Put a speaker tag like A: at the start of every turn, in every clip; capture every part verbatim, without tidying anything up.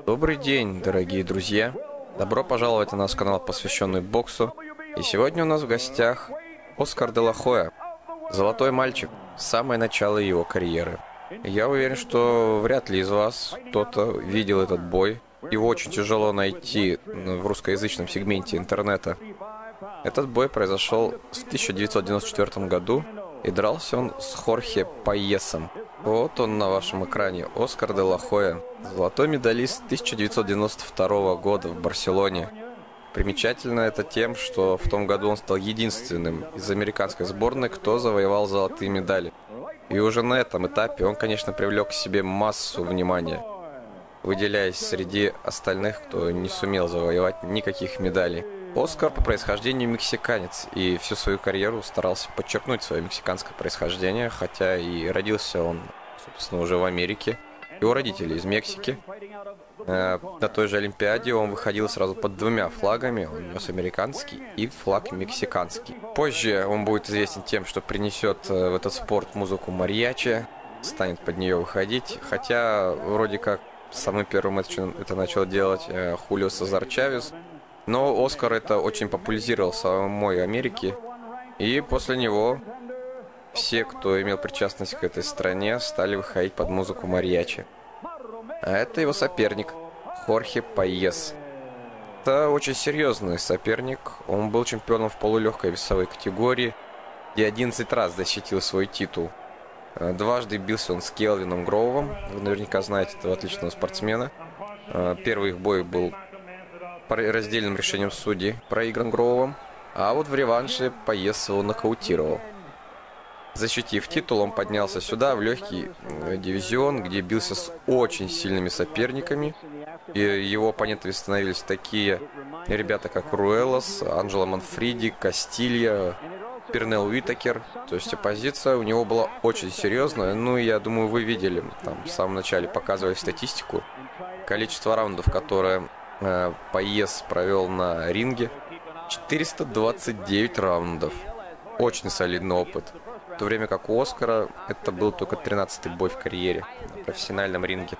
A: Добрый день, дорогие друзья! Добро пожаловать на наш канал, посвященный боксу. И сегодня у нас в гостях Оскар де ла Хойя, золотой мальчик, самое начало его карьеры. Я уверен, что вряд ли из вас кто-то видел этот бой. Его очень тяжело найти в русскоязычном сегменте интернета. Этот бой произошел в тысяча девятьсот девяносто четвёртом году, и дрался он с Хорхе Пайесом. Вот он на вашем экране, Оскар де ла Хойя, золотой медалист тысяча девятьсот девяносто второго года в Барселоне. Примечательно это тем, что в том году он стал единственным из американской сборной, кто завоевал золотые медали. И уже на этом этапе он, конечно, привлек к себе массу внимания, выделяясь среди остальных, кто не сумел завоевать никаких медалей. Оскар по происхождению мексиканец, и всю свою карьеру старался подчеркнуть свое мексиканское происхождение, хотя и родился он, собственно, уже в Америке. Его родители из Мексики. На той же Олимпиаде он выходил сразу под двумя флагами, он нес американский и флаг мексиканский. Позже он будет известен тем, что принесет в этот спорт музыку мариачи, станет под нее выходить, хотя вроде как самым первым это начал делать Хулио Сезар Чавес. Но Оскар это очень популяризировал в самой Америке, и после него все, кто имел причастность к этой стране, стали выходить под музыку мариачи. А это его соперник, Хорхе Пайес. Это очень серьезный соперник, он был чемпионом в полулегкой весовой категории и одиннадцать раз защитил свой титул. Дважды бился он с Келвином Гроувом, вы наверняка знаете этого отличного спортсмена. Первый их бой был раздельным решением судей проигран Гроувом, а вот в реванше Пайес его нокаутировал. Защитив титул, он поднялся сюда, в легкий дивизион, где бился с очень сильными соперниками. И его оппонентами становились такие ребята, как Руэлос, Анджело Манфриди, Кастилья, Пернел Уитакер. То есть оппозиция у него была очень серьезная. Ну и я думаю, вы видели, там в самом начале показывали статистику. Количество раундов, которое э, Пайес провел на ринге, четыреста двадцать девять раундов. Очень солидный опыт. В то время как у Оскара это был только тринадцатый бой в карьере на профессиональном ринге.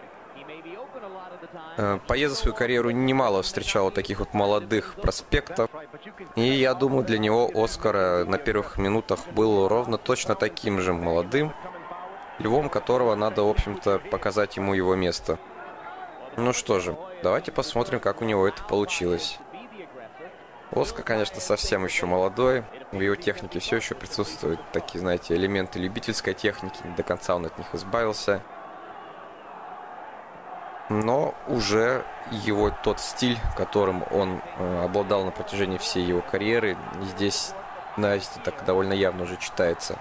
A: Пайес за свою карьеру немало встречал таких вот молодых проспектов. И я думаю, для него Оскар на первых минутах был ровно точно таким же молодым львом, которого надо, в общем-то, показать ему его место. Ну что же, давайте посмотрим, как у него это получилось. Оскар, конечно, совсем еще молодой. В его технике все еще присутствуют такие, знаете, элементы любительской техники. Не до конца он от них избавился. Но уже его тот стиль, которым он э, обладал на протяжении всей его карьеры, здесь, знаете, так довольно явно уже читается.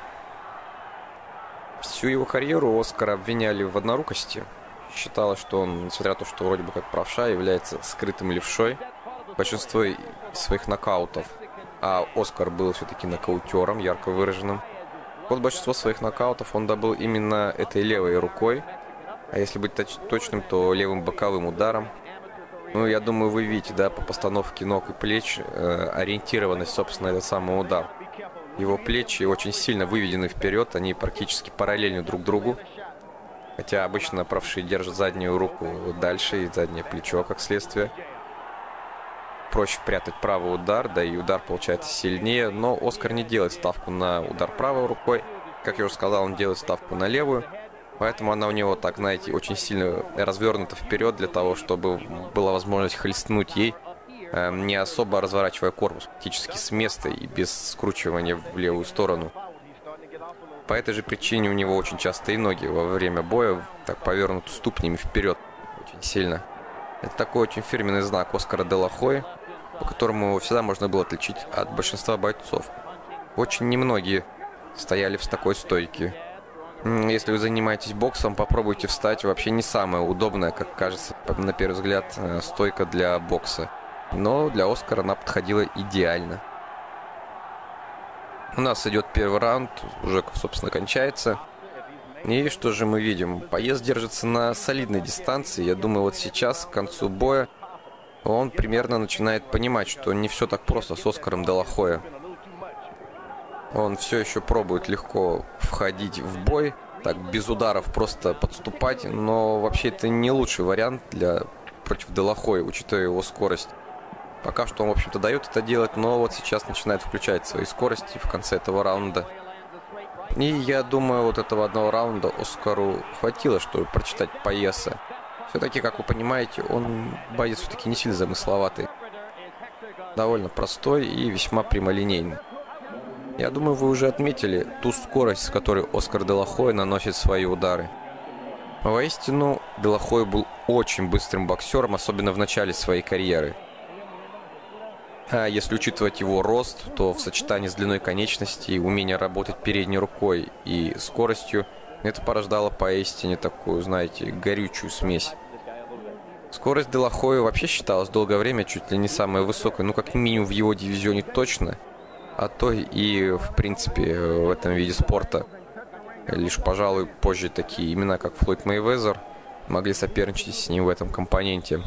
A: Всю его карьеру Оскара обвиняли в однорукости. Считалось, что он, несмотря на то, что вроде бы как правша, является скрытым левшой. Большинство своих нокаутов, а Оскар был все-таки нокаутером, ярко выраженным. Вот большинство своих нокаутов он добыл именно этой левой рукой, а если быть точ точным, то левым боковым ударом. Ну, я думаю, вы видите, да, по постановке ног и плеч э, ориентированность, собственно, этот самый удар. Его плечи очень сильно выведены вперед, они практически параллельны друг другу. Хотя обычно правши держат заднюю руку дальше и заднее плечо, как следствие. Проще прятать правый удар, да и удар получается сильнее, но Оскар не делает ставку на удар правой рукой. Как я уже сказал, он делает ставку на левую, поэтому она у него, так знаете, очень сильно развернута вперед для того, чтобы была возможность хлестнуть ей, э, не особо разворачивая корпус, практически с места и без скручивания в левую сторону. По этой же причине у него очень часто и ноги во время боя так повернуты ступнями вперед очень сильно. Это такой очень фирменный знак Оскара де ла Хойи, по которому его всегда можно было отличить от большинства бойцов. Очень немногие стояли в такой стойке. Если вы занимаетесь боксом, попробуйте встать. Вообще не самая удобная, как кажется, на первый взгляд, стойка для бокса. Но для Оскара она подходила идеально. У нас идет первый раунд, уже, собственно, кончается. И что же мы видим? Пайес держится на солидной дистанции. Я думаю, вот сейчас, к концу боя, он примерно начинает понимать, что не все так просто с Оскаром де ла Хойя. Он все еще пробует легко входить в бой, так без ударов просто подступать, но вообще это не лучший вариант для против Де Ла Хойи, учитывая его скорость. Пока что он, в общем-то, дает это делать, но вот сейчас начинает включать свои скорости в конце этого раунда. И я думаю, вот этого одного раунда Оскару хватило, чтобы прочитать Паеса. Все-таки, как вы понимаете, он боец все-таки не сильно замысловатый. Довольно простой и весьма прямолинейный. Я думаю, вы уже отметили ту скорость, с которой Оскар Де Ла Хойя наносит свои удары. Воистину, Де Ла Хойя был очень быстрым боксером, особенно в начале своей карьеры. А если учитывать его рост, то в сочетании с длиной конечностей, умение работать передней рукой и скоростью, это порождало поистине такую, знаете, горючую смесь. Скорость Де Ла Хойи вообще считалась долгое время чуть ли не самой высокой, ну как минимум в его дивизионе точно, а то и в принципе в этом виде спорта. Лишь, пожалуй, позже такие имена, как Флойд Мейвезер, могли соперничать с ним в этом компоненте.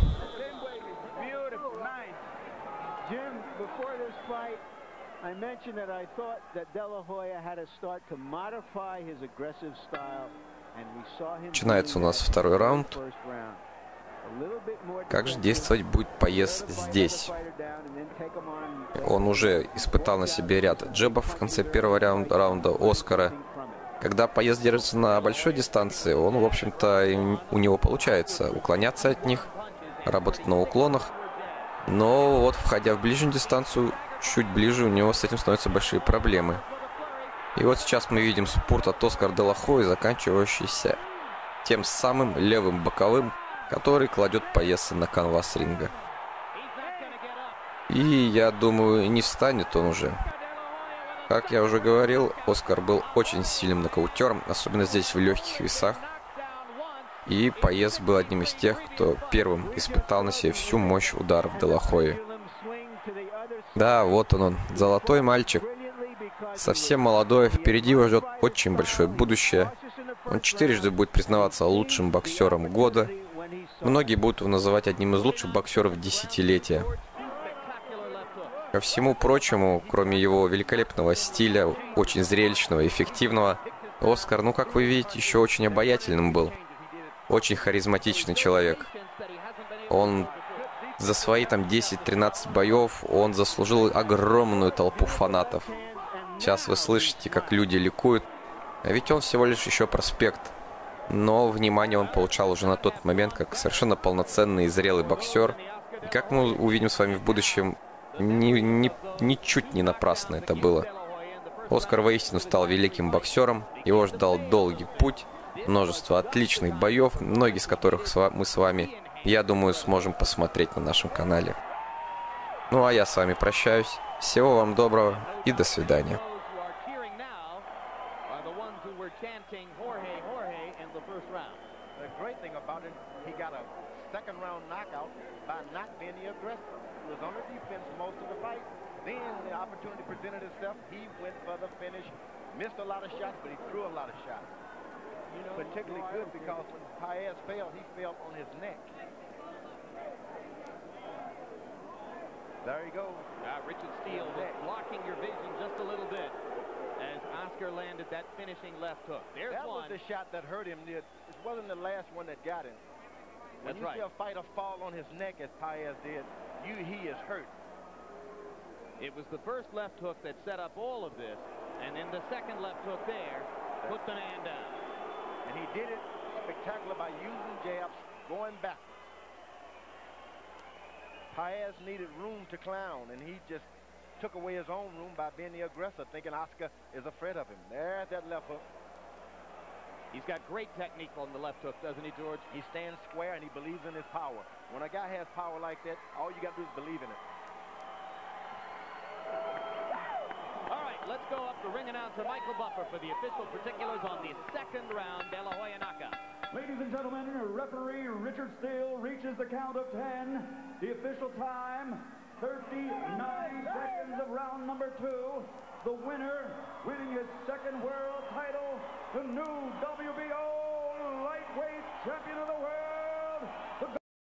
A: Начинается у нас второй раунд. Как же действовать будет Паес здесь? Он уже испытал на себе ряд джебов в конце первого раунда, раунда Оскара. Когда Паес держится на большой дистанции, он, в общем-то, у него получается уклоняться от них, работать на уклонах. Но вот, входя в ближнюю дистанцию, чуть ближе, у него с этим становятся большие проблемы. И вот сейчас мы видим спорт от Оскара Де Ла Хойи, заканчивающийся тем самым левым боковым, который кладет Паеса на канвас ринга. И я думаю, не встанет он уже. Как я уже говорил, Оскар был очень сильным нокаутером, особенно здесь в легких весах. И Паес был одним из тех, кто первым испытал на себе всю мощь ударов Де Ла Хойи. Да, вот он он, золотой мальчик. Совсем молодой, впереди его ждет очень большое будущее. Он четырежды будет признаваться лучшим боксером года. Многие будут его называть одним из лучших боксеров десятилетия. Ко всему прочему, кроме его великолепного стиля, очень зрелищного, эффективного, Оскар, ну как вы видите, еще очень обаятельным был. Очень харизматичный человек. Он за свои там десять-тринадцать боев, он заслужил огромную толпу фанатов. Сейчас вы слышите, как люди ликуют. А ведь он всего лишь еще проспект. Но внимание он получал уже на тот момент, как совершенно полноценный и зрелый боксер. И как мы увидим с вами в будущем, ни, ни, ничуть не напрасно это было. Оскар воистину стал великим боксером. Его ждал долгий путь, множество отличных боев, многие из которых мы с вами, я думаю, сможем посмотреть на нашем канале. Ну а я с вами прощаюсь. Всего вам доброго и до свидания.
B: Second round knockout by not being the aggressor. He was on the defense most of the fight. Then the opportunity presented itself. He went for the finish. Missed a lot of shots, but he threw a lot of shots. You know, particularly good because when Paez fell, he fell on his neck. There he goes.
C: Uh, Richard Steele was blocking your vision just a little bit as Oscar landed that finishing left hook. There's
B: that
C: one.
B: was the shot that hurt him. It wasn't the last one that got him. When
C: That's
B: you
C: right.
B: see a fighter fall on his neck as Paez did, you he is hurt.
C: It was the first left hook that set up all of this, and then the second left hook there put the man down.
B: And he did it spectacular by using jabs, going backwards. Paez needed room to clown, and he just took away his own room by being the aggressor, thinking Oscar is afraid of him. There's that left hook.
C: He's got great technique on the left hook, doesn't he, George?
B: He stands square and he believes in his power. When a guy has power like that, all you got to do is believe in it.
C: All right, let's go up to ring announcer Michael Buffer for the official particulars on the second round De La Hoya knockout.
D: Ladies and gentlemen, referee Richard Steele reaches the count of ten. The official time, thirty-nine seconds of round number two. The winner, winning his second world title, the new W B O lightweight champion of the world.